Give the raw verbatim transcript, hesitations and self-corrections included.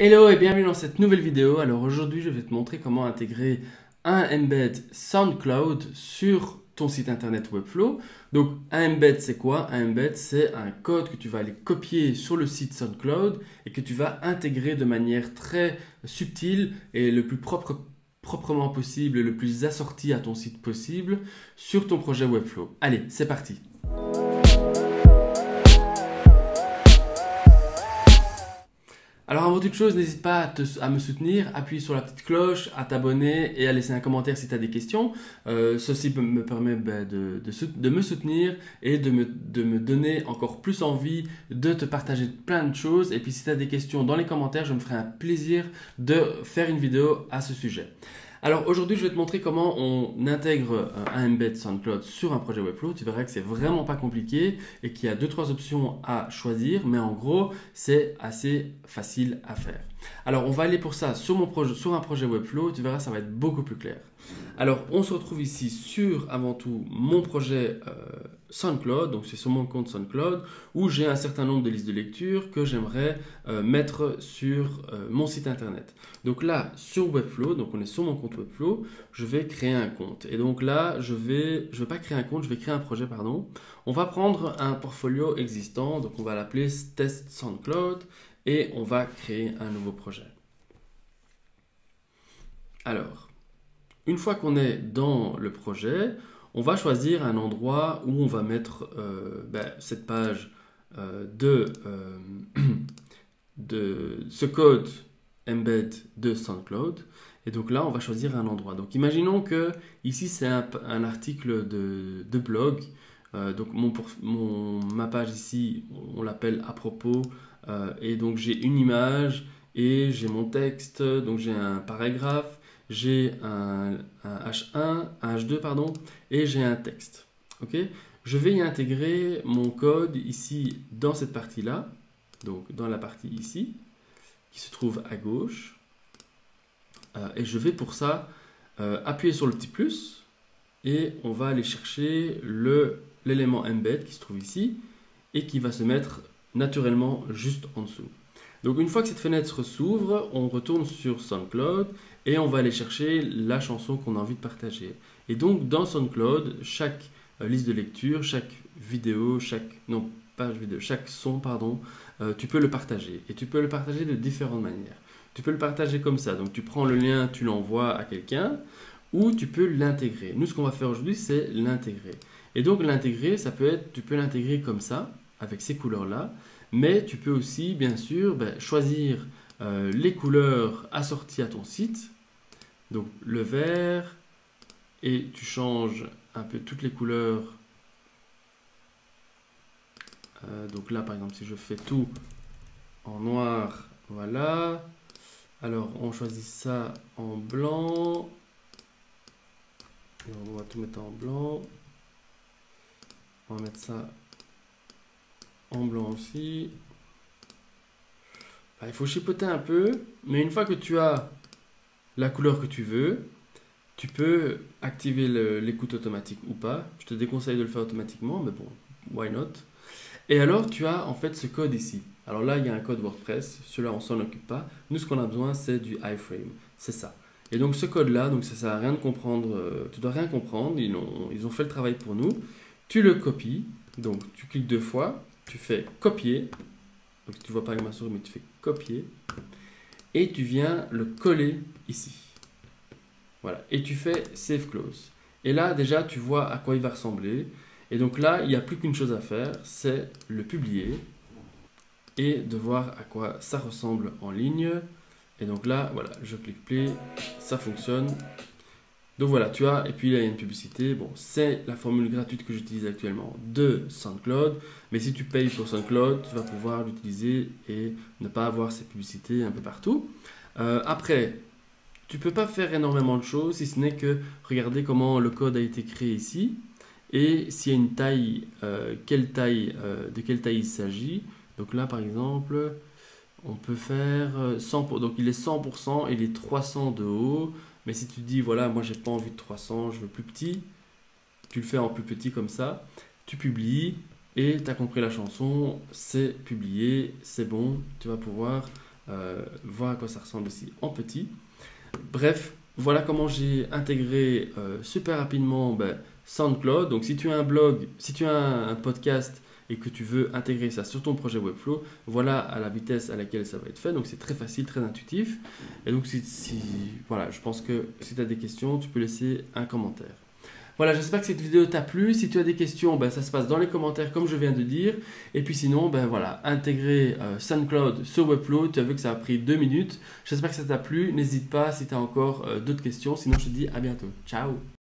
Hello et bienvenue dans cette nouvelle vidéo. Alors aujourd'hui je vais te montrer comment intégrer un embed SoundCloud sur ton site internet Webflow. Donc un embed c'est quoi? Un embed c'est un code que tu vas aller copier sur le site SoundCloud et que tu vas intégrer de manière très subtile et le plus propre, proprement possible, le plus assorti à ton site possible sur ton projet Webflow. Allez, c'est parti! Alors avant toute chose, n'hésite pas à, te, à me soutenir, appuie sur la petite cloche, à t'abonner et à laisser un commentaire si tu as des questions. Euh, ceci me permet ben, de, de, de me soutenir et de me, de me donner encore plus envie de te partager plein de choses. Et puis si tu as des questions dans les commentaires, je me ferai un plaisir de faire une vidéo à ce sujet. Alors aujourd'hui, je vais te montrer comment on intègre un embed SoundCloud sur un projet Webflow. Tu verras que c'est vraiment pas compliqué et qu'il y a deux trois options à choisir, mais en gros, c'est assez facile à faire. Alors on va aller pour ça sur, mon projet, sur un projet Webflow. Tu verras, ça va être beaucoup plus clair. Alors on se retrouve ici sur avant tout mon projet euh, SoundCloud, donc c'est sur mon compte SoundCloud où j'ai un certain nombre de listes de lecture que j'aimerais euh, mettre sur euh, mon site internet. Donc là sur Webflow, donc on est sur mon compte Webflow, je vais créer un compte et donc là je vais, je vais pas créer un compte, je vais créer un projet pardon. On va prendre un portfolio existant, donc on va l'appeler Test SoundCloud et on va créer un nouveau projet. Alors une fois qu'on est dans le projet, on va choisir un endroit où on va mettre euh, ben, cette page euh, de, euh, de ce code embed de SoundCloud. Et donc là, on va choisir un endroit. Donc imaginons que ici, c'est un, un article de, de blog. Euh, donc mon, mon, ma page ici, on l'appelle à propos. Euh, et donc j'ai une image et j'ai mon texte. Donc j'ai un paragraphe. J'ai un, un H un, un H deux pardon, et j'ai un texte. Okay, je vais y intégrer mon code ici dans cette partie-là, donc dans la partie ici, qui se trouve à gauche. Euh, et je vais pour ça euh, appuyer sur le petit plus et on va aller chercher le, l'élément embed qui se trouve ici et qui va se mettre naturellement juste en dessous. Donc une fois que cette fenêtre s'ouvre, on retourne sur SoundCloud et on va aller chercher la chanson qu'on a envie de partager. Et donc dans SoundCloud, chaque euh, liste de lecture, chaque vidéo, chaque non pas vidéo, chaque son pardon, euh, tu peux le partager. Et tu peux le partager de différentes manières. Tu peux le partager comme ça. Donc tu prends le lien, tu l'envoies à quelqu'un, ou tu peux l'intégrer. Nous, ce qu'on va faire aujourd'hui, c'est l'intégrer. Et donc l'intégrer, ça peut être, tu peux l'intégrer comme ça, avec ces couleurs-là. Mais tu peux aussi, bien sûr, ben, choisir euh, les couleurs assorties à ton site. Donc le vert, et tu changes un peu toutes les couleurs. Euh, donc là, par exemple, si je fais tout en noir, voilà. Alors, on choisit ça en blanc. Et on va tout mettre en blanc. On va mettre ça en blanc aussi. Enfin, il faut chipoter un peu, mais une fois que tu as la couleur que tu veux, tu peux activer l'écoute automatique ou pas. Je te déconseille de le faire automatiquement, mais bon, why not? Et alors, tu as en fait ce code ici. Alors là, il y a un code WordPress. Celui-là, on s'en occupe pas. Nous, ce qu'on a besoin, c'est du iframe. C'est ça. Et donc, ce code-là, donc ça ne sert à rien de comprendre. Euh, tu dois rien comprendre. Ils ont, ils ont fait le travail pour nous. Tu le copies. Donc, tu cliques deux fois. Tu fais copier. Donc, tu vois pas avec ma souris, mais tu fais copier. Et tu viens le coller ici. Voilà. Et tu fais save close. Et là, déjà, tu vois à quoi il va ressembler. Et donc là, il n'y a plus qu'une chose à faire, c'est le publier et de voir à quoi ça ressemble en ligne. Et donc là, voilà, je clique play, ça fonctionne. Donc voilà, tu as, et puis là, il y a une publicité. Bon, c'est la formule gratuite que j'utilise actuellement de SoundCloud. Mais si tu payes pour SoundCloud, tu vas pouvoir l'utiliser et ne pas avoir ces publicités un peu partout. Euh, après, tu ne peux pas faire énormément de choses, si ce n'est que regarder comment le code a été créé ici. Et s'il y a une taille, euh, quelle taille euh, de quelle taille il s'agit. Donc là, par exemple, on peut faire cent pour cent. Donc il est cent pour cent et il est trois cents de haut. Mais si tu dis, voilà, moi j'ai pas envie de trois cents, je veux plus petit, tu le fais en plus petit comme ça. Tu publies et tu as compris la chanson, c'est publié, c'est bon. Tu vas pouvoir euh, voir à quoi ça ressemble aussi en petit. Bref, voilà comment j'ai intégré euh, super rapidement ben, SoundCloud. Donc si tu as un blog, si tu as un, un podcast et que tu veux intégrer ça sur ton projet Webflow, voilà à la vitesse à laquelle ça va être fait. Donc c'est très facile, très intuitif. Et donc si, si voilà, je pense que si tu as des questions, tu peux laisser un commentaire. Voilà, j'espère que cette vidéo t'a plu. Si tu as des questions, ben, ça se passe dans les commentaires comme je viens de dire. Et puis sinon, ben, voilà, intégrer euh, SoundCloud sur Webflow. Tu as vu que ça a pris deux minutes. J'espère que ça t'a plu. N'hésite pas si tu as encore euh, d'autres questions. Sinon, je te dis à bientôt. Ciao!